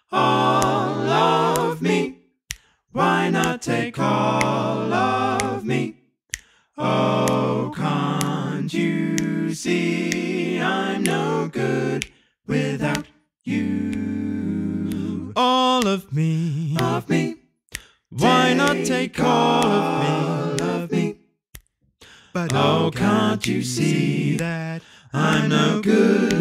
all of me? Why not take all of me? Oh, can't you see I'm no good without you? All of me. Why not take all of me? But oh, can't you see that I'm no good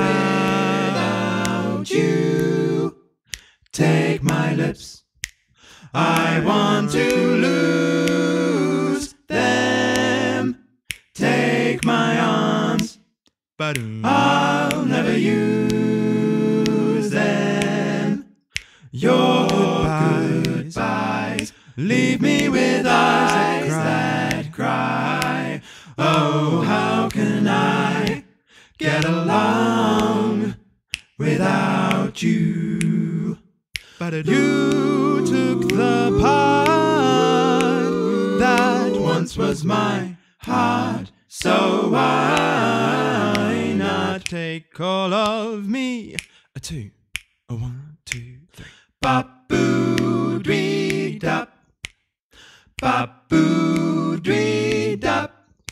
without you? Take my lips, I want to lose them. Take my arms, I'll never use them. Your goodbyes leave me with eyes that cry. Oh, how can I get along without you? You took the part that once was my heart, so why not take all of me? A two, a 1, 2, 3. Ba-boo-dwee-dap, ba-boo-dwee-dap,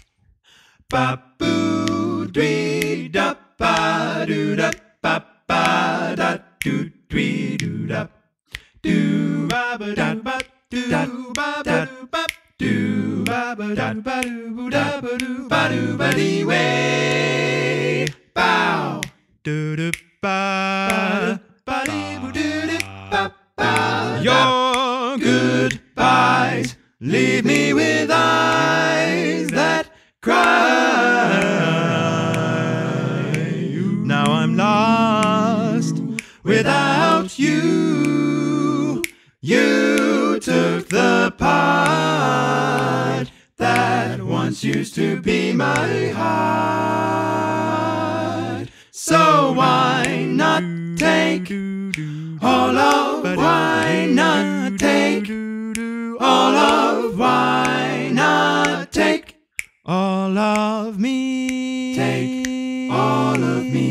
ba-boo-dwee-dap, ba-doo-dap, ba-ba-da-doo-dwee-doo-dap, do-ba-ba-da-ba-doo-ba-ba-da-ba-doo-ba-doo-ba-dee-way. Bow. Your goodbyes leave me with eyes that cry. Now I'm lost without you. You took the part that once used to be my heart. So why not take all of, why not take all of, why not take all of me? Take all of me.